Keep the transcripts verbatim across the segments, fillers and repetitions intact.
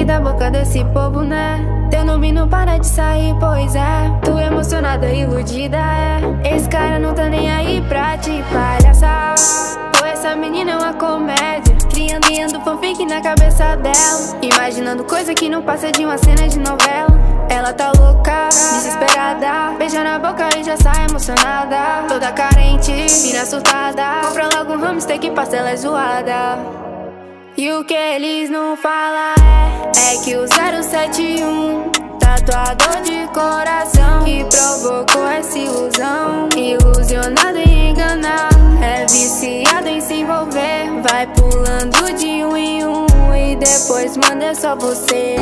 da boca desse povo, né? Teu nome não para de sair, pois é. Tu emocionada, iludida, é. Esse cara não tá nem aí pra te palhaçar. Pô, essa menina é uma comédia, criando, criando fanfic na cabeça dela, imaginando coisa que não passa de uma cena de novela. Ela tá louca, desesperada, beija na boca e já sai emocionada. Toda carente, mina surtada, compra logo um hamster que parcela é zoada. E o que eles não falam é, é que o zero sete um tatuador de coração que provocou essa ilusão. Ilusionado em enganar, é viciado em se envolver. Vai pulando de um em um e depois manda só você.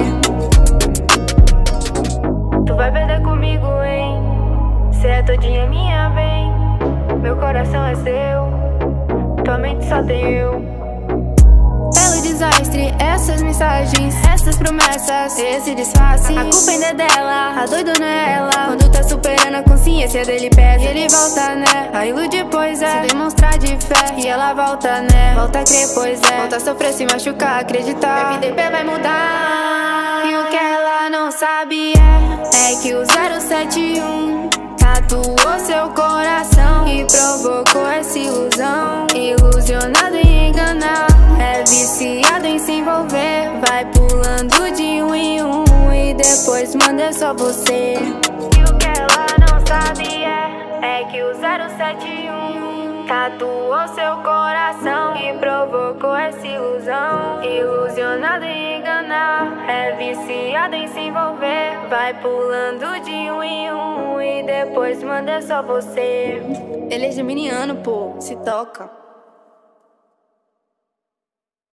Tu vai perder comigo, hein? Cê é todinha minha, vem. Meu coração é seu, tua mente só tem eu. Belo desastre, essas mensagens, essas promessas, esse disfarce, a culpa ainda é dela, a doida não é ela. Quando tá superando a consciência dele pesa, e ele volta, né, a iludir, pois é, se demonstrar de fé, e ela volta, né, volta a crer, pois é, volta a sofrer, se machucar, acreditar, a vida vai mudar. E o que ela não sabe é, é que o zero sete um tatuou seu coração e provocou essa ilusão. Ilusionado em enganar, é viciado em se envolver. Vai pulando de um em um e depois manda só você. E o que ela não sabe é, é que o zero sete um tatuou seu coração e provocou essa ilusão. Ilusionado em enganar, é viciado em se envolver. Vai pulando de um em um e depois manda só você. Ele é geminiano, pô, se toca.